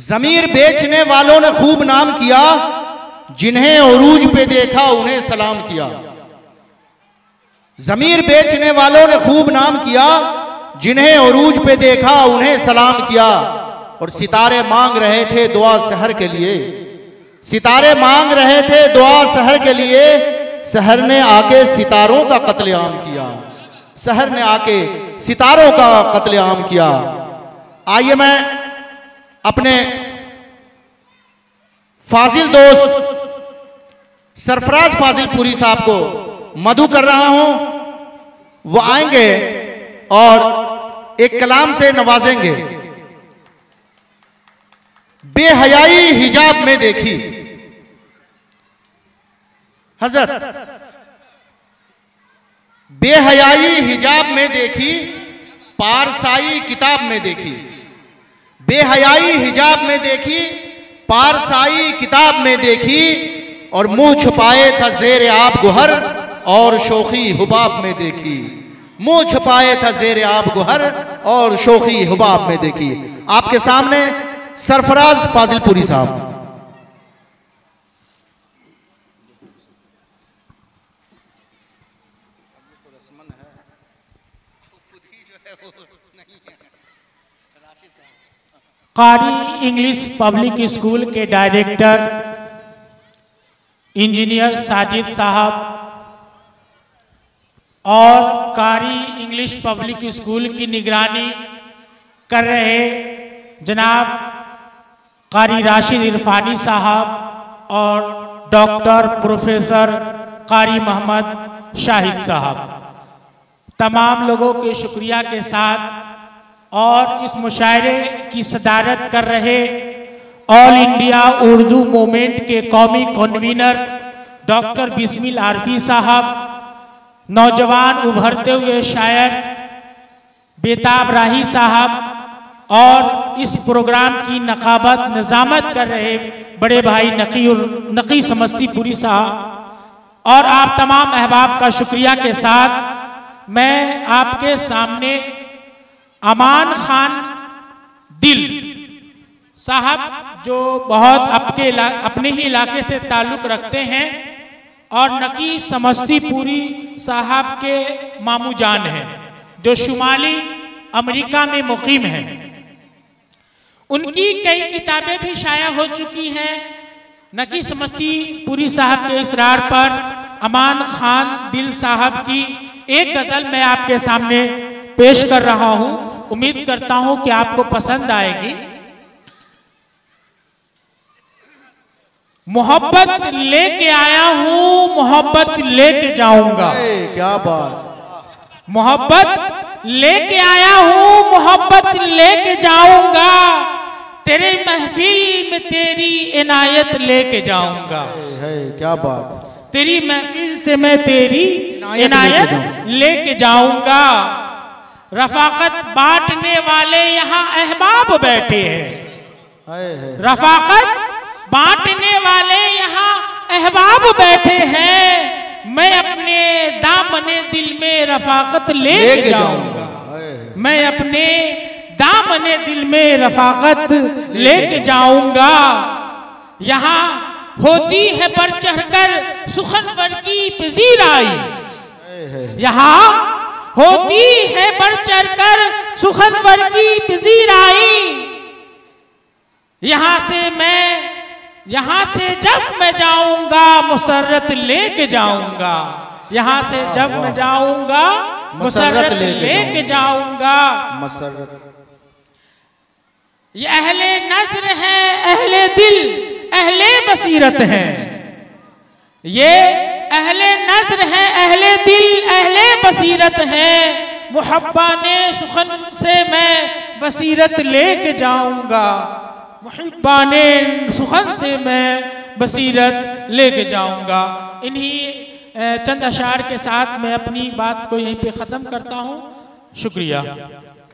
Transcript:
ज़मीर बेचने वालों ने खूब नाम किया, जिन्हें उरूज पे देखा उन्हें सलाम किया। ज़मीर बेचने वालों ने खूब नाम किया, जिन्हें उरूज पे देखा उन्हें सलाम किया। और सितारे मांग रहे थे दुआ सहर के लिए, सितारे मांग रहे थे दुआ सहर के लिए। सहर ने आके सितारों का कत्लेआम किया, सहर ने आके सितारों का कत्लेआम किया। आइए मैं अपने फाजिल दोस्त सरफराज फाजिलपुरी साहब को मधु कर रहा हूं। वो आएंगे और एक कलाम से नवाजेंगे। बेहयाई हिजाब में देखी हजरत, बेहयाई हिजाब में देखी, पारसाई किताब में देखी। बेहयाई हिजाब में देखी, पारसाई किताब में देखी। और मुंह छुपाए था ज़ेर आब गुहर, और शोखी हुबाब में देखी। मुंह छुपाए था ज़ेर आब गुहर, और शोखी हुबाब में देखी। आपके सामने सरफराज फाजिलपुरी साहब। कारी इंग्लिश पब्लिक स्कूल के डायरेक्टर इंजीनियर साजिद साहब और कारी इंग्लिश पब्लिक स्कूल की निगरानी कर रहे जनाब कारी राशिद इरफानी साहब और डॉक्टर प्रोफेसर कारी मोहम्मद शाहिद साहब, तमाम लोगों के शुक्रिया के साथ और इस मुशायरे की सदारत कर रहे ऑल इंडिया उर्दू मूवमेंट के कौमी कन्वीनर डॉक्टर बिस्मिल आरफी साहब, नौजवान उभरते हुए शायर बेताब राही साहब और इस प्रोग्राम की नकाबत निजामत कर रहे बड़े भाई नकी समस्तीपुरी साहब और आप तमाम अहबाब का शुक्रिया के साथ मैं आपके सामने अमान खान दिल साहब, जो बहुत अपने ही इलाके से ताल्लुक़ रखते हैं और नकी समस्तीपुरी साहब के मामू जान हैं, जो शुमाली अमेरिका में मुकीम हैं। उनकी कई किताबें भी शाया हो चुकी हैं। नकी समस्तीपुरी साहब के इसरार पर अमान खान दिल साहब की एक गज़ल मैं आपके सामने पेश कर रहा हूं। उम्मीद करता हूं कि आपको पसंद आएगी। मोहब्बत लेके आया हूं, मोहब्बत लेके जाऊंगा। क्या बात। मोहब्बत लेके आया हूं, मोहब्बत लेके जाऊंगा। तेरे महफिल में तेरी इनायत लेके जाऊंगा। क्या बात। तेरी महफिल से मैं तेरी इनायत लेके जाऊंगा। रफाकत बांटने वाले यहाँ अहबाब बैठे हैं। रफाकत बांटने वाले यहाँ अहबाब बैठे हैं। मैं अपने दामने दिल में रफाकत लेके जाऊंगा। मैं अपने दामने दिल में रफाकत लेके जाऊंगा। यहाँ होती है बढ़ चढ़कर सुखनवर की पजीराई। यहाँ होती है बढ़ चढ़कर सुखनवर की पजीराई। यहाँ से जब मैं जाऊंगा मुसर्रत लेके जाऊंगा। यहाँ से जब मैं जाऊंगा मुसर्रत लेके जाऊंगा। ये अहले नज़्र है, अहले दिल, अहले बसीरत है। ये अहले नज़्र है, अहले दिल, अहले बसीरत है। मुहब्बाने सुखन से मैं बसीरत लेके जाऊंगा। मुहब्बाने सुखन से मैं बसीरत लेके जाऊंगा। इन्हीं चंद अशार के साथ मैं अपनी बात को यहीं पे ख़त्म करता हूँ। शुक्रिया।